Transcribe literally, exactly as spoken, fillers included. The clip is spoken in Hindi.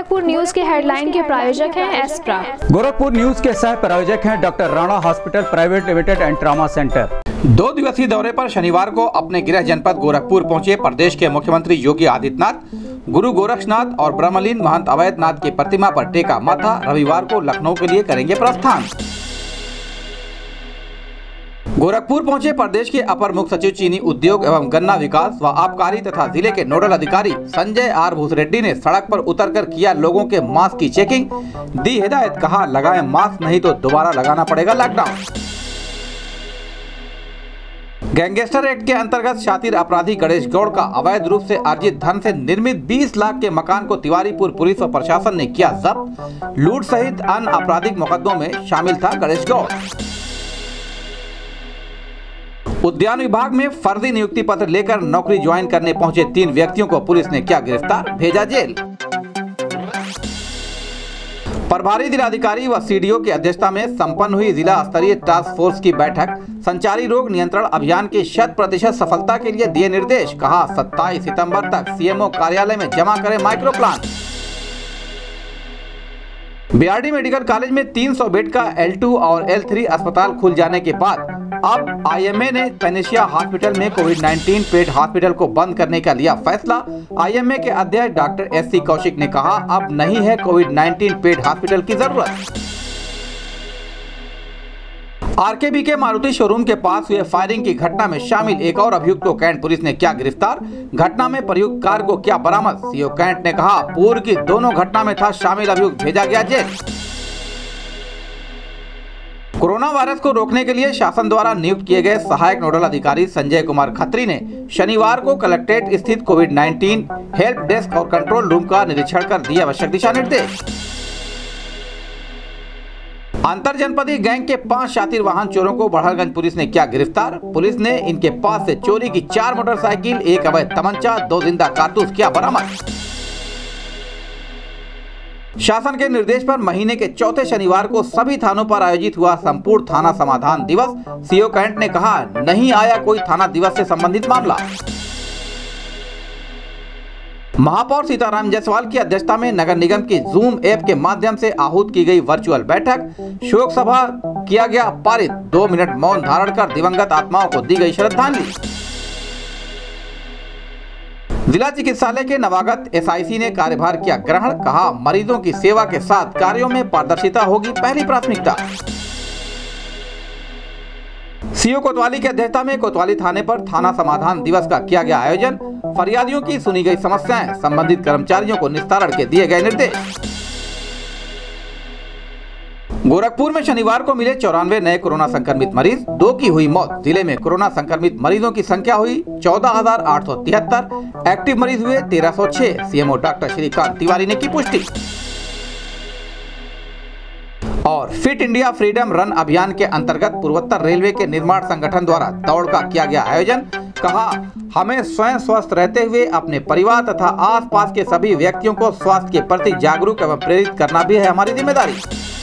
गोरखपुर न्यूज के हेडलाइन के प्रायोजक हैं एस्प्रा। गोरखपुर न्यूज के सह प्रायोजक हैं doctor Rana hospital private limited and trauma centre. दो दिवसीय दौरे पर शनिवार को अपने गृह जनपद गोरखपुर पहुंचे प्रदेश के मुख्यमंत्री योगी आदित्यनाथ। गुरु गोरक्षनाथ और ब्रह्मलीन महंत अवैधनाथ की प्रतिमा पर टेका माथा। रविवार को लखनऊ के लिए करेंगे प्रस्थान। गोरखपुर पहुंचे प्रदेश के अपर मुख्य सचिव चीनी उद्योग एवं गन्ना विकास व आबकारी तथा जिले के नोडल अधिकारी संजय आर भूसरेड्डी ने सड़क पर उतरकर किया लोगों के मास्क की चेकिंग। दी हिदायत, कहा लगाएं मास्क नहीं तो दोबारा लगाना पड़ेगा लॉकडाउन। गैंगस्टर एक्ट के अंतर्गत शातिर अपराधी गणेश गौड़ का अवैध रूप से अर्जित धन से निर्मित बीस लाख के मकान को तिवारीपुर पुलिस व प्रशासन ने किया जब्त। लूट सहित अन्य आपराधिक मुकदमों में शामिल था गणेश गौड़। उद्यान विभाग में फर्जी नियुक्ति पत्र लेकर नौकरी ज्वाइन करने पहुंचे तीन व्यक्तियों को पुलिस ने किया गिरफ्तार, भेजा जेल। प्रभारी जिलाधिकारी व सीडीओ की अध्यक्षता में संपन्न हुई जिला स्तरीय टास्क फोर्स की बैठक। संचारी रोग नियंत्रण अभियान की शत प्रतिशत सफलता के लिए दिए निर्देश, कहा सत्ताईस सितंबर तक सीएमओ कार्यालय में जमा करें micro plan. BRD medical college में तीन सौ बेड का एल टू और एल थ्री अस्पताल खुल जाने के बाद अब आईएमए ने पेनेशिया हॉस्पिटल में कोविड उन्नीस पेड हॉस्पिटल को बंद करने का लिया फैसला। आईएमए के अध्यक्ष डॉक्टर एस सी कौशिक ने कहा, अब नहीं है कोविड उन्नीस पेड हॉस्पिटल की जरूरत। आरकेबी के मारुति शोरूम के पास हुए फायरिंग की घटना में शामिल एक और अभियुक्त को कैंट पुलिस ने किया गिरफ्तार। घटना में प्रयुक्त कार को किया बरामद। सीओ कैंट ने कहा, पूर्व की दोनों घटना में था शामिल अभियुक्त भेजा गया जेल। कोरोना वायरस को रोकने के लिए शासन द्वारा नियुक्त किए गए सहायक नोडल अधिकारी संजय कुमार खत्री ने शनिवार को कलेक्ट्रेट स्थित कोविड उन्नीस हेल्प डेस्क और कंट्रोल रूम का निरीक्षण कर दिए आवश्यक दिशा निर्देश। अंतर जनपदीय गैंग के पांच शातिर वाहन चोरों को बड़हलगंज पुलिस ने किया गिरफ्तार। पुलिस ने इनके पास से चोरी की चार मोटरसाइकिल, एक अवैध तमंचा, दो जिंदा कारतूस किया बरामद। शासन के निर्देश पर महीने के चौथे शनिवार को सभी थानों पर आयोजित हुआ संपूर्ण थाना समाधान दिवस। सीओ कैंट ने कहा, नहीं आया कोई थाना दिवस से संबंधित मामला। महापौर सीताराम जायसवाल की अध्यक्षता में नगर निगम की जूम ऐप के माध्यम से आहूत की गई वर्चुअल बैठक। शोक सभा किया गया पारित। दो मिनट मौन धारण कर दिवंगत आत्माओं को दी गई श्रद्धांजलि। जिला चिकित्सालय के नवागत एसआईसी ने कार्यभार किया ग्रहण, कहा मरीजों की सेवा के साथ कार्यों में पारदर्शिता होगी पहली प्राथमिकता। सीओ कोतवाली की अध्यक्षता में कोतवाली थाने पर थाना समाधान दिवस का किया गया आयोजन। फरियादियों की सुनी गई समस्याएं, संबंधित कर्मचारियों को निस्तारण के दिए गए निर्देश। गोरखपुर में शनिवार को मिले चौरानवे नए कोरोना संक्रमित मरीज, दो की हुई मौत। जिले में कोरोना संक्रमित मरीजों की संख्या हुई चौदह हजार आठ सौ तिहत्तर। एक्टिव मरीज हुए तेरह सौ छह। सीएमओ डॉक्टर श्रीकांत तिवारी ने की पुष्टि। और फिट इंडिया फ्रीडम रन अभियान के अंतर्गत पूर्वोत्तर रेलवे के निर्माण संगठन द्वारा दौड़ का किया गया आयोजन। कहा, हमें स्वयं स्वस्थ रहते हुए अपने परिवार तथा आसपास के सभी व्यक्तियों को स्वास्थ्य के प्रति जागरूक एवं प्रेरित करना भी है हमारी जिम्मेदारी।